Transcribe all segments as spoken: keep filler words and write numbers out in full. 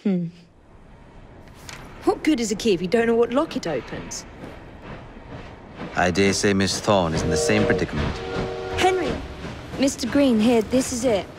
Hmm. What good is a key if you don't know what lock it opens? I dare say Miss Thorne is in the same predicament. Henry! Mister Green, here, this is it.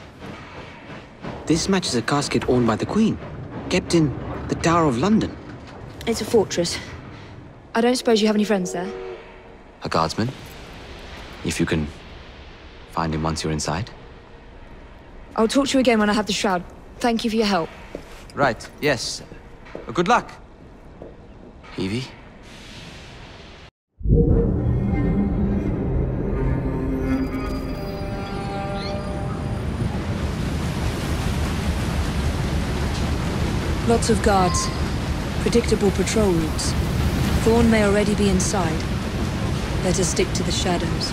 This matches a casket owned by the Queen, kept in the Tower of London. It's a fortress. I don't suppose you have any friends there? A guardsman? If you can find him once you're inside. I'll talk to you again when I have the shroud. Thank you for your help. Right, yes. Good luck. Evie? Lots of guards. Predictable patrol routes. Thorne may already be inside. Let us stick to the shadows.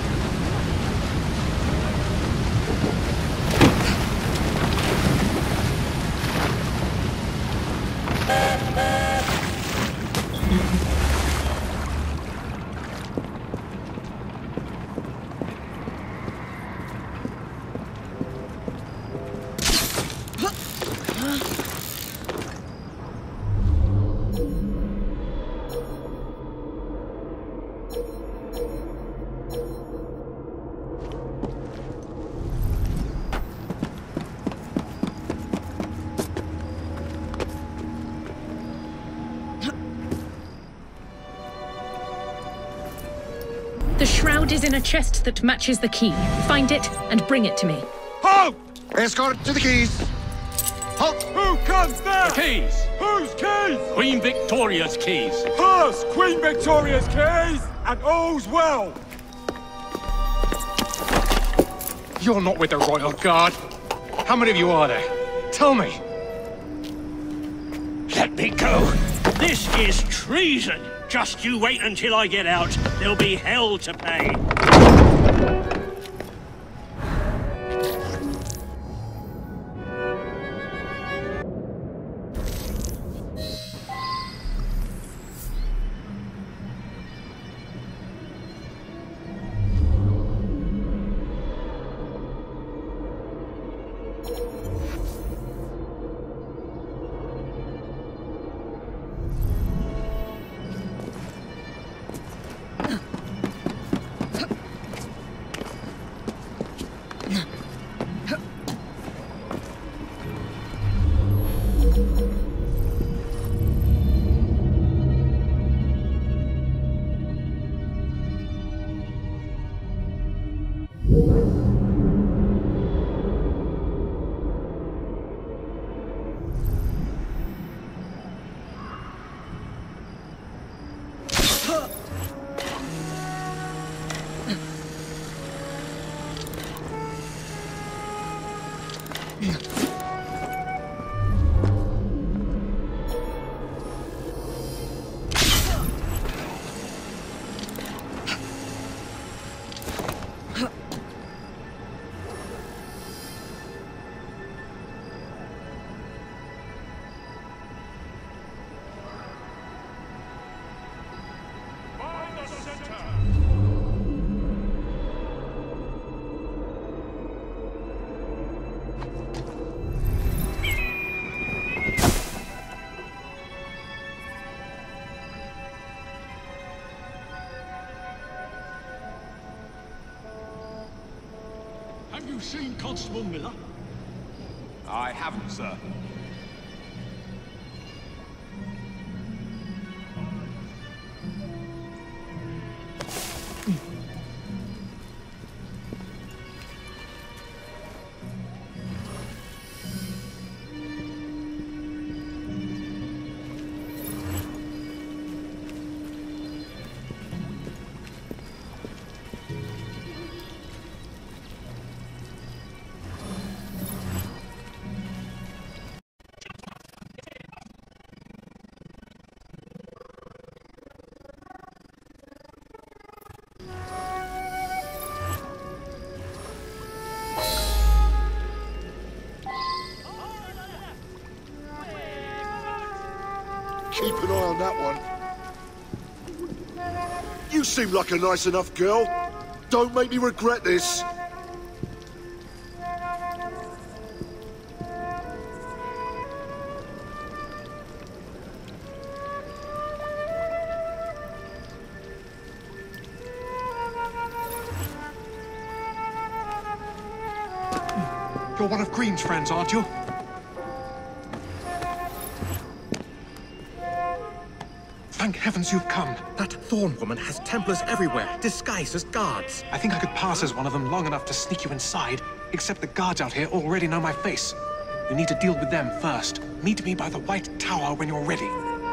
The shroud is in a chest that matches the key. Find it and bring it to me. Halt! Escort to the keys. Halt! Who comes there? The keys. Whose keys? Queen Victoria's keys. Hers! Queen Victoria's keys! And all's well! You're not with the Royal Guard. How many of you are there? Tell me. Let me go. This is treason. Just you wait until I get out. There'll be hell to pay. Have you seen Constable Miller? I haven't, sir. Keep an eye on that one. You seem like a nice enough girl. Don't make me regret this. You're one of Green's friends, aren't you? Thank heavens you've come. That Thorn woman has Templars everywhere, disguised as guards. I think I could pass as one of them long enough to sneak you inside, except the guards out here already know my face. You need to deal with them first. Meet me by the White Tower when you're ready.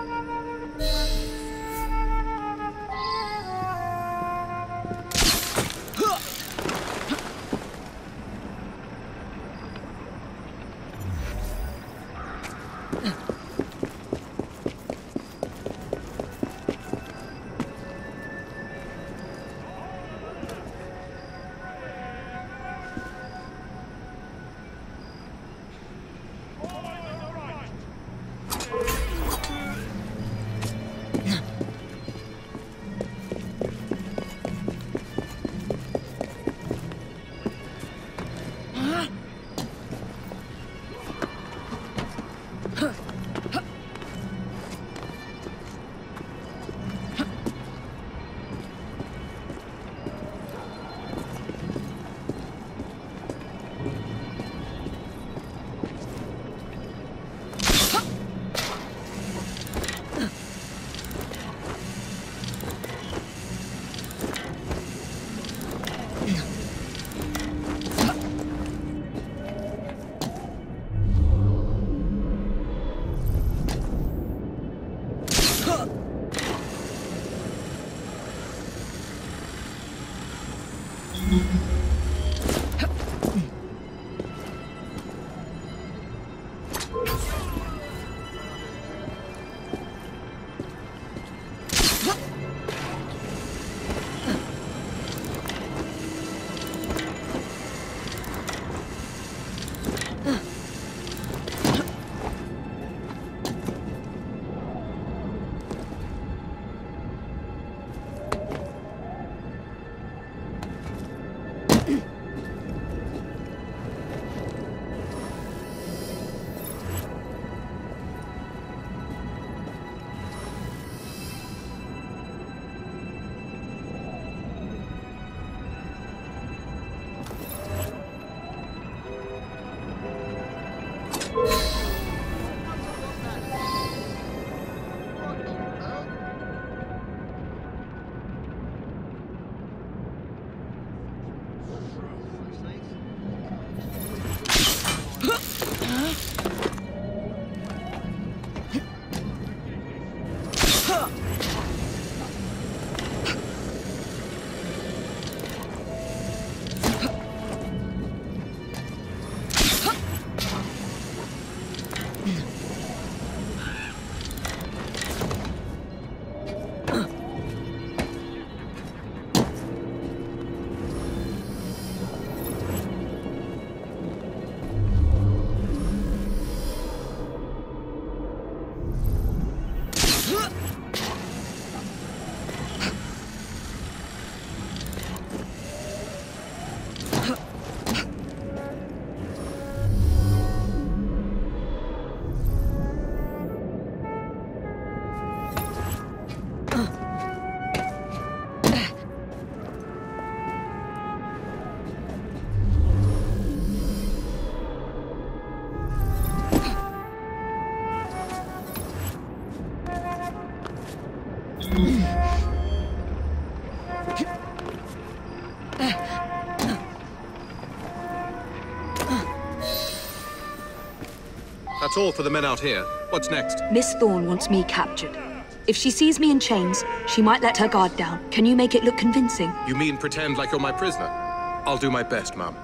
That's all for the men out here. What's next? Miss Thorn wants me captured. If she sees me in chains, she might let her guard down. Can you make it look convincing? You mean pretend like you're my prisoner? I'll do my best, Mum.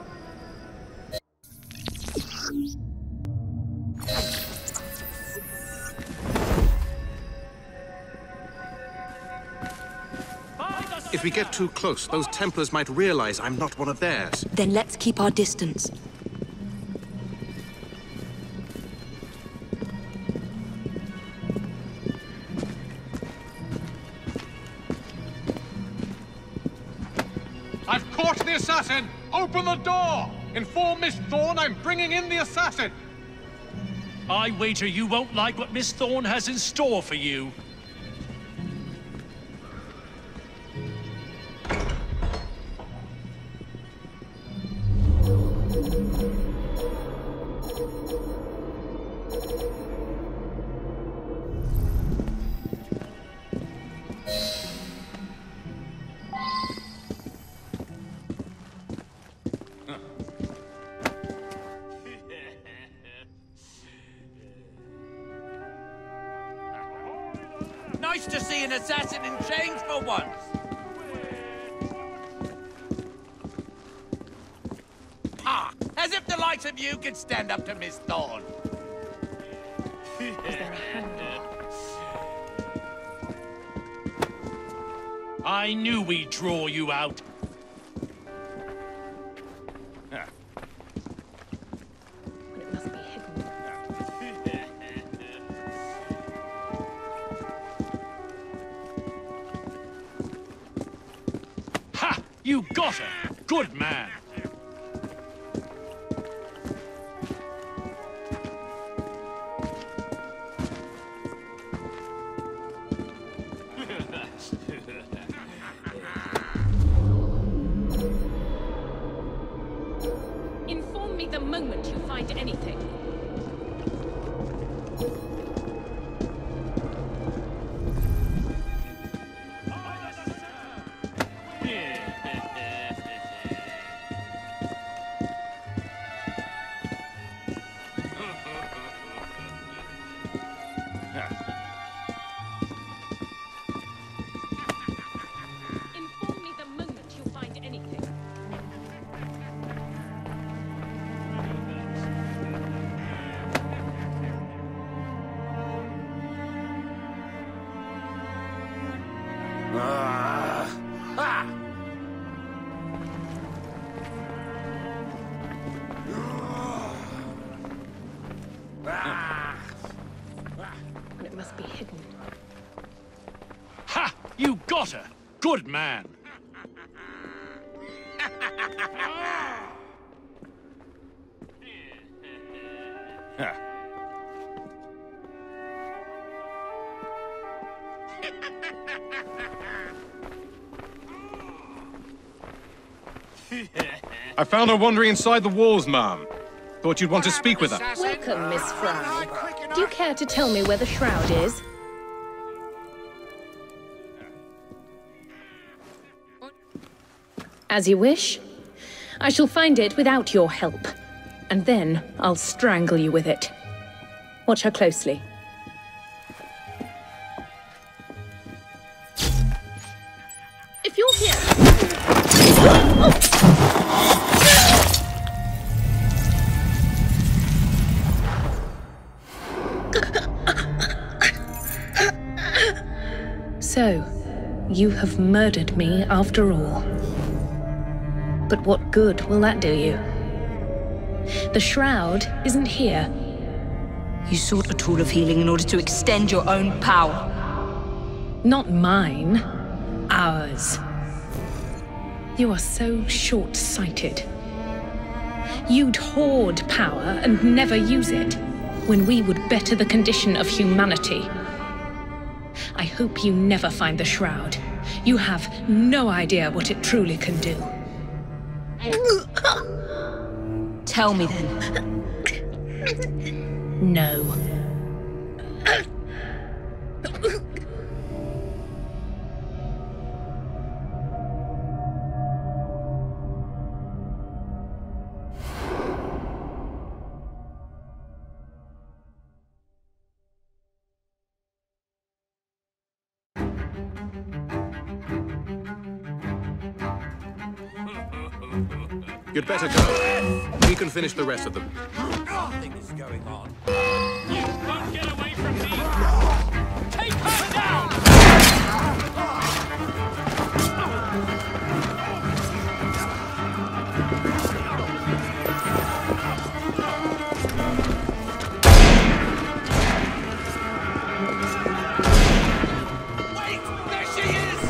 If we get too close, those Templars might realize I'm not one of theirs. Then let's keep our distance. I've caught the assassin! Open the door! Inform Miss Thorn I'm bringing in the assassin! I wager you won't like what Miss Thorn has in store for you. nice to see an assassin in chains for once. Ah, as if the likes of you could stand up to Miss Thorne. Is there a handle? I knew we'd draw you out. It must be hidden. Ha! You got her! Good man! Inform me the moment you find anything. Inform me the moment you find anything. Ah! Ah! It must be hidden. Ha! You got her! Good man! I found her wandering inside the walls, ma'am. Thought you'd want to speak with her. Welcome, Miss Fry. Do you care to tell me where the shroud is? As you wish. I shall find it without your help. And then I'll strangle you with it. Watch her closely. If you're here... So, you have murdered me after all. But what good will that do you? The shroud isn't here. You sought a tool of healing in order to extend your own power. Not mine. Ours. You are so short-sighted. You'd hoard power and never use it, when we would better the condition of humanity. I hope you never find the shroud. You have no idea what it truly can do. Tell me then. No. You'd better go. We can finish the rest of them. Nothing is going on. You won't get away from me! Take her down! Wait! There she is!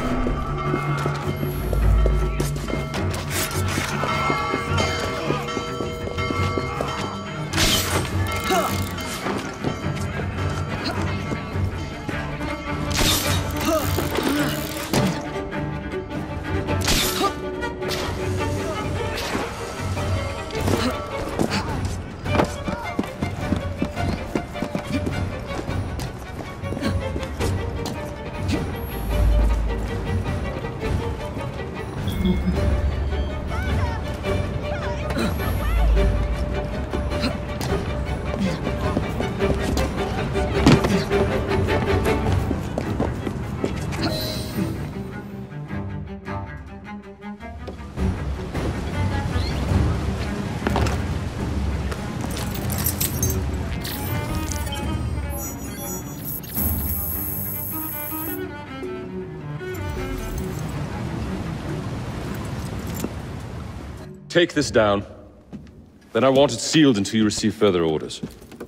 Take this down. Then I want it sealed until you receive further orders.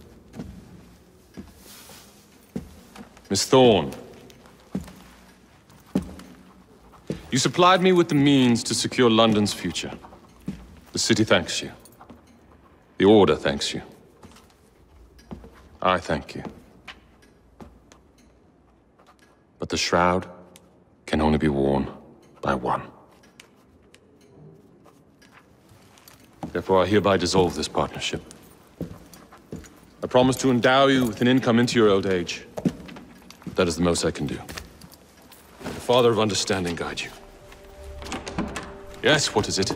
Miss Thorne. You supplied me with the means to secure London's future. The city thanks you. The Order thanks you. I thank you. But the shroud can only be worn by one. Therefore, I hereby dissolve this partnership. I promise to endow you with an income into your old age. That is the most I can do. The Father of Understanding guide you. Yes, what is it?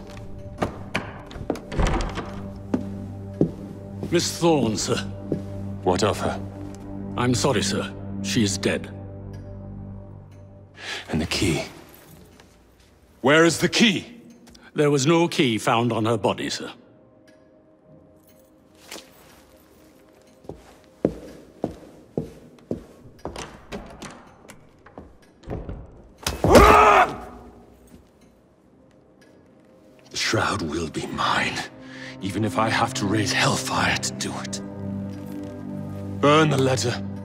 Miss Thorne, sir. What of her? I'm sorry, sir. She is dead. And the key? Where is the key? There was no key found on her body, sir. The shroud will be mine, even if I have to raise hellfire to do it. Burn the letter.